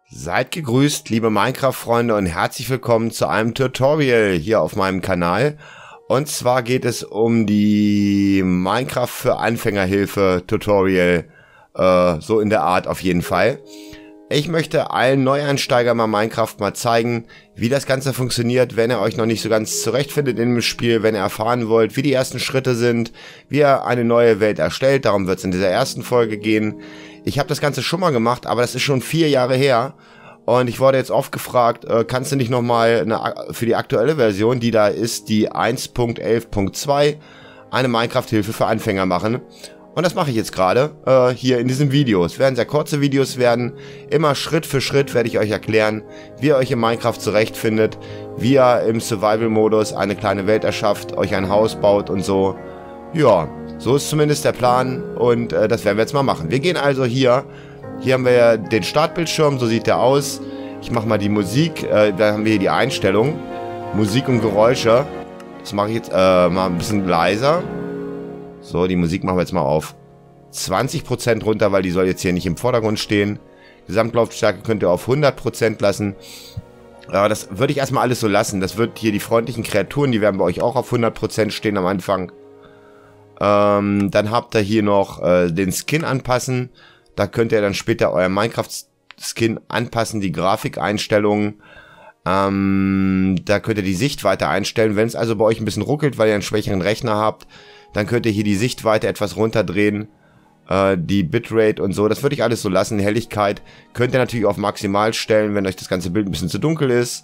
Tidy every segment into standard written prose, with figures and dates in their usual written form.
Seid gegrüßt, liebe Minecraft-Freunde, und herzlich willkommen zu einem Tutorial hier auf meinem Kanal. Und zwar geht es um die Minecraft für Anfängerhilfe Tutorial, so in der Art auf jeden Fall. Ich möchte allen Neueinsteigern mal Minecraft mal zeigen, wie das Ganze funktioniert, wenn ihr euch noch nicht so ganz zurechtfindet in dem Spiel, wenn ihr erfahren wollt, wie die ersten Schritte sind, wie ihr eine neue Welt erstellt. Darum wird es in dieser ersten Folge gehen. Ich habe das Ganze schon mal gemacht, aber das ist schon 4 Jahre her. Und ich wurde jetzt oft gefragt, kannst du nicht nochmal für die aktuelle Version, die da ist, die 1.11.2, eine Minecraft-Hilfe für Anfänger machen? Und das mache ich jetzt gerade hier in diesem Video. Es werden sehr kurze Videos werden. Immer Schritt für Schritt werde ich euch erklären, wie ihr euch in Minecraft zurechtfindet, wie ihr im Survival-Modus eine kleine Welt erschafft, euch ein Haus baut und so. Ja, so ist zumindest der Plan und das werden wir jetzt mal machen. Wir gehen also hier. Hier haben wir den Startbildschirm, so sieht der aus. Ich mache mal die Musik, da haben wir hier die Einstellung. Musik und Geräusche. Das mache ich jetzt mal ein bisschen leiser. So, die Musik machen wir jetzt mal auf 20% runter, weil die soll jetzt hier nicht im Vordergrund stehen. Gesamtlautstärke könnt ihr auf 100% lassen. Das würde ich erstmal alles so lassen. Das wird hier die freundlichen Kreaturen, die werden bei euch auch auf 100% stehen am Anfang. Dann habt ihr hier noch den Skin anpassen. Da könnt ihr dann später euer Minecraft-Skin anpassen, die Grafikeinstellungen. Da könnt ihr die Sichtweite einstellen. Wenn es also bei euch ein bisschen ruckelt, weil ihr einen schwächeren Rechner habt, dann könnt ihr hier die Sichtweite etwas runterdrehen. Die Bitrate und so, das würde ich alles so lassen. Helligkeit könnt ihr natürlich auf maximal stellen, wenn euch das ganze Bild ein bisschen zu dunkel ist.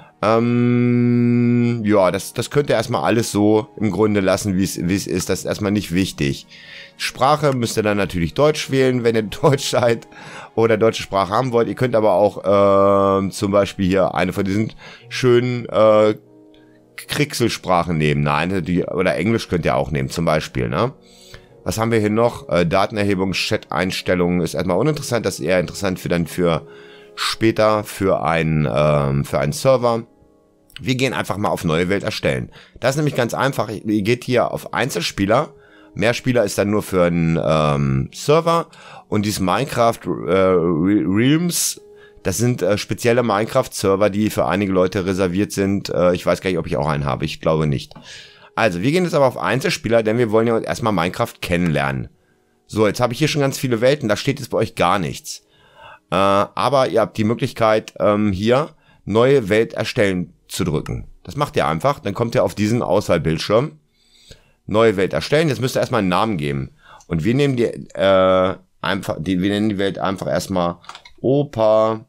Ja, das könnt ihr erstmal alles so im Grunde lassen, wie es ist. Das ist erstmal nicht wichtig. Sprache müsst ihr dann natürlich Deutsch wählen, wenn ihr Deutsch seid oder deutsche Sprache haben wollt. Ihr könnt aber auch zum Beispiel hier eine von diesen schönen Kriegssprachen nehmen. Nein, oder Englisch könnt ihr auch nehmen, zum Beispiel, ne? Was haben wir hier noch? Datenerhebung, Chat-Einstellungen ist erstmal uninteressant. Das ist eher interessant für später für einen Server. Wir gehen einfach mal auf neue Welt erstellen. Das ist nämlich ganz einfach. Ihr geht hier auf Einzelspieler. Mehrspieler ist dann nur für einen Server. Und dieses Minecraft Realms, das sind spezielle Minecraft-Server, die für einige Leute reserviert sind. Ich weiß gar nicht, ob ich auch einen habe. Ich glaube nicht. Also, wir gehen jetzt aber auf Einzelspieler, denn wir wollen ja erstmal Minecraft kennenlernen. So, jetzt habe ich hier schon ganz viele Welten. Da steht jetzt bei euch gar nichts. Aber ihr habt die Möglichkeit, hier neue Welt erstellen zu drücken. Das macht ihr einfach. Dann kommt ihr auf diesen Auswahlbildschirm. Neue Welt erstellen. Jetzt müsst ihr erstmal einen Namen geben. Und wir nehmen wir nennen die Welt einfach erstmal Opa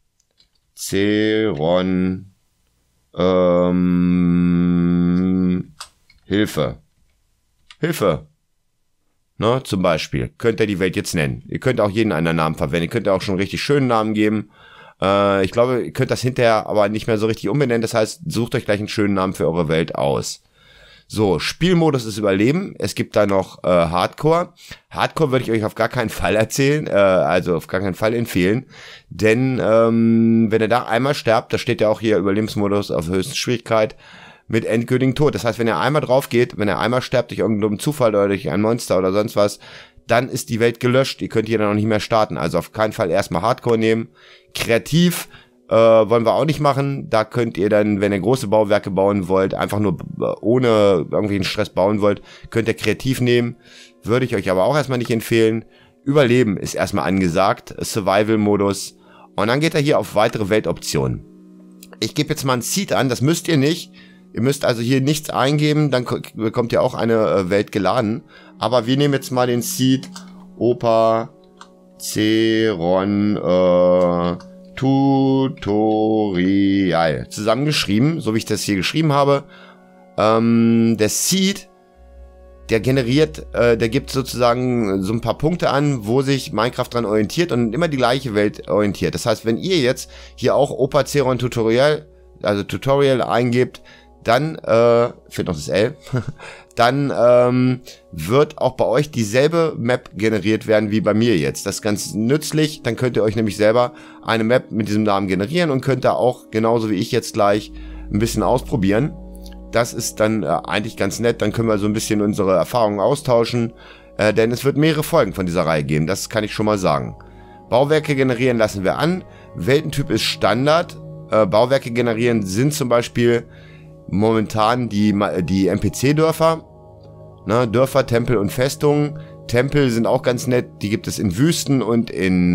Zeron Hilfe. Ne, zum Beispiel. Könnt ihr die Welt jetzt nennen. Ihr könnt auch jeden einen Namen verwenden. Ihr könnt auch schon einen richtig schönen Namen geben. Ich glaube, ihr könnt das hinterher aber nicht mehr so richtig umbenennen. Das heißt, sucht euch gleich einen schönen Namen für eure Welt aus. So, Spielmodus ist Überleben. Es gibt da noch Hardcore. Hardcore würde ich euch auf gar keinen Fall erzählen, also auf gar keinen Fall empfehlen. Denn wenn ihr da einmal sterbt, da steht ja auch hier Überlebensmodus auf höchsten Schwierigkeit, mit endgültigen Tod. Das heißt, wenn ihr einmal drauf geht, wenn ihr einmal sterbt durch irgendeinen Zufall oder durch ein Monster oder sonst was, dann ist die Welt gelöscht. Ihr könnt hier dann noch nicht mehr starten. Also auf keinen Fall erstmal Hardcore nehmen. Kreativ wollen wir auch nicht machen. Da könnt ihr dann, wenn ihr große Bauwerke bauen wollt, einfach nur ohne irgendwelchen Stress bauen wollt, könnt ihr kreativ nehmen. Würde ich euch aber auch erstmal nicht empfehlen. Überleben ist erstmal angesagt. Survival-Modus. Und dann geht er hier auf weitere Weltoptionen. Ich gebe jetzt mal ein Seed an. Das müsst ihr nicht. Ihr müsst also hier nichts eingeben, dann bekommt ihr auch eine Welt geladen. Aber wir nehmen jetzt mal den Seed Opa Zeron Tutorial zusammengeschrieben, so wie ich das hier geschrieben habe. Der Seed, der generiert, der gibt sozusagen so ein paar Punkte an, wo sich Minecraft dran orientiert und immer die gleiche Welt orientiert. Das heißt, wenn ihr jetzt hier auch Opa Zeron Tutorial, also Tutorial eingebt, dann, fehlt noch das L, dann wird auch bei euch dieselbe Map generiert werden wie bei mir jetzt. Das ist ganz nützlich, dann könnt ihr euch nämlich selber eine Map mit diesem Namen generieren und könnt da auch, genauso wie ich jetzt gleich, ein bisschen ausprobieren. Das ist dann eigentlich ganz nett, dann können wir so ein bisschen unsere Erfahrungen austauschen, denn es wird mehrere Folgen von dieser Reihe geben, das kann ich schon mal sagen. Bauwerke generieren lassen wir an. Weltentyp ist Standard. Bauwerke generieren sind zum Beispiel momentan die NPC-Dörfer. Ne, Dörfer, Tempel und Festungen. Tempel sind auch ganz nett. Die gibt es in Wüsten und in,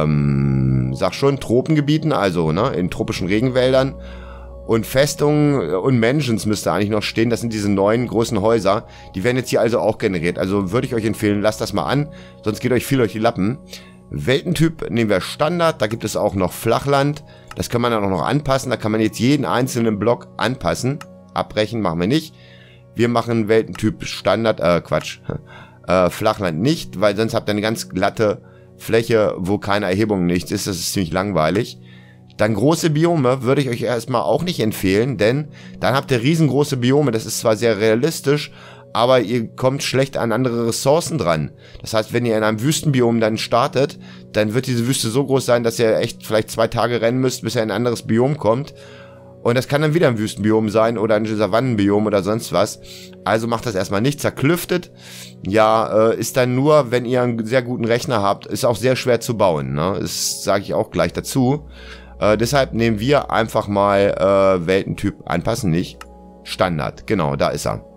Tropengebieten, also in tropischen Regenwäldern. Und Festungen und Mansions müsste eigentlich noch stehen. Das sind diese neuen großen Häuser. Die werden jetzt hier also auch generiert. Also würde ich euch empfehlen, lasst das mal an. Sonst geht euch viel durch die Lappen. Weltentyp nehmen wir Standard. Da gibt es auch noch Flachland. Das kann man dann auch noch anpassen. Da kann man jetzt jeden einzelnen Block anpassen. Abbrechen machen wir nicht. Wir machen Weltentyp Standard, Flachland nicht, weil sonst habt ihr eine ganz glatte Fläche, wo keine Erhebung nichts ist. Das ist ziemlich langweilig. Dann große Biome würde ich euch erstmal auch nicht empfehlen, denn dann habt ihr riesengroße Biome. Das ist zwar sehr realistisch, aber ihr kommt schlecht an andere Ressourcen dran. Das heißt, wenn ihr in einem Wüstenbiom dann startet, dann wird diese Wüste so groß sein, dass ihr echt vielleicht 2 Tage rennen müsst, bis ihr in ein anderes Biom kommt. Und das kann dann wieder ein Wüstenbiom sein oder ein Savannenbiom oder sonst was. Also macht das erstmal nicht. Zerklüftet, ja, ist dann nur, wenn ihr einen sehr guten Rechner habt, ist auch sehr schwer zu bauen. Ne? Das sage ich auch gleich dazu. Deshalb nehmen wir einfach mal Weltentyp anpassen, nicht Standard. Genau, da ist er.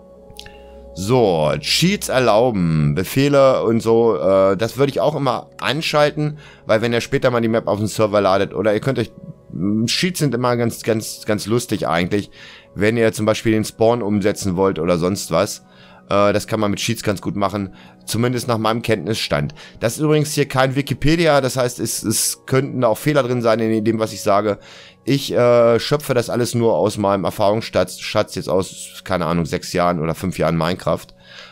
So, Cheats erlauben, Befehle und so, das würde ich auch immer anschalten, weil wenn ihr später mal die Map auf den Server ladet oder ihr könnt euch, Cheats sind immer ganz lustig eigentlich, wenn ihr zum Beispiel den Spawn umsetzen wollt oder sonst was. Das kann man mit Cheats ganz gut machen, zumindest nach meinem Kenntnisstand. Das ist übrigens hier kein Wikipedia, das heißt, es könnten auch Fehler drin sein in dem, was ich sage. Ich schöpfe das alles nur aus meinem Erfahrungsschatz jetzt aus, keine Ahnung, 6 Jahren oder 5 Jahren Minecraft.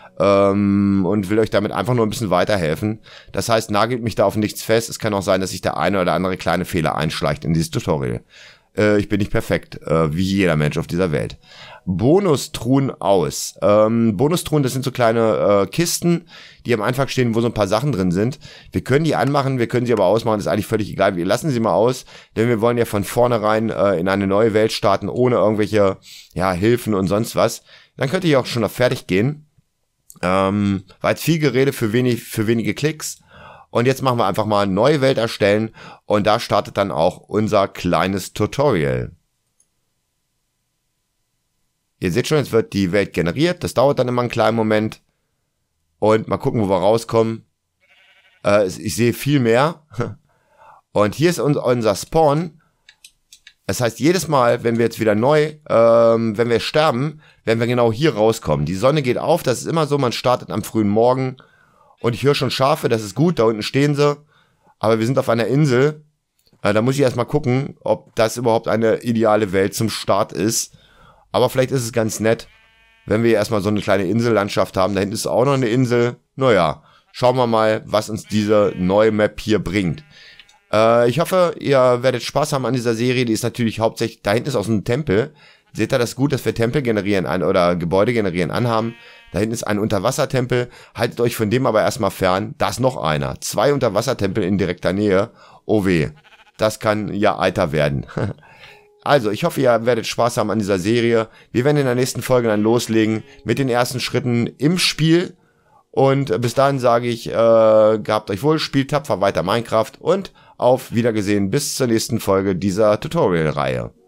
Und will euch damit einfach nur ein bisschen weiterhelfen. Das heißt, nagelt mich da auf nichts fest. Es kann auch sein, dass sich der eine oder andere kleine Fehler einschleicht in dieses Tutorial. Ich bin nicht perfekt, wie jeder Mensch auf dieser Welt. Bonustruhen aus. Bonustruhen, das sind so kleine Kisten, die am Anfang stehen, wo so ein paar Sachen drin sind. Wir können die anmachen, wir können sie aber ausmachen, das ist eigentlich völlig egal. Wir lassen sie mal aus, denn wir wollen ja von vornherein in eine neue Welt starten, ohne irgendwelche Hilfen und sonst was. Dann könnt ihr auch schon auf fertig gehen. War jetzt viel Gerede für wenige Klicks. Und jetzt machen wir einfach mal eine neue Welt erstellen und da startet dann auch unser kleines Tutorial. Ihr seht schon, jetzt wird die Welt generiert. Das dauert dann immer einen kleinen Moment. Und mal gucken, wo wir rauskommen. Ich sehe viel mehr. Und hier ist unser Spawn. Das heißt, jedes Mal, wenn wir jetzt wieder wenn wir sterben, werden wir genau hier rauskommen. Die Sonne geht auf, das ist immer so, man startet am frühen Morgen. Und ich höre schon Schafe, das ist gut, da unten stehen sie. Aber wir sind auf einer Insel. Da muss ich erstmal gucken, ob das überhaupt eine ideale Welt zum Start ist. Aber vielleicht ist es ganz nett, wenn wir erstmal so eine kleine Insellandschaft haben. Da hinten ist auch noch eine Insel. Naja, schauen wir mal, was uns diese neue Map hier bringt. Ich hoffe, ihr werdet Spaß haben an dieser Serie. Die ist natürlich hauptsächlich, da hinten ist auch so ein Tempel. Seht ihr das gut, dass wir Tempel generieren oder Gebäude generieren anhaben? Da hinten ist ein Unterwassertempel. Haltet euch von dem aber erstmal fern. Da ist noch einer. 2 Unterwassertempel in direkter Nähe. Oh weh. Das kann ja Alter werden. Also, ich hoffe, ihr werdet Spaß haben an dieser Serie. Wir werden in der nächsten Folge dann loslegen mit den ersten Schritten im Spiel. Und bis dahin sage ich, gehabt euch wohl, spielt tapfer weiter Minecraft und auf Wiedergesehen bis zur nächsten Folge dieser Tutorial-Reihe.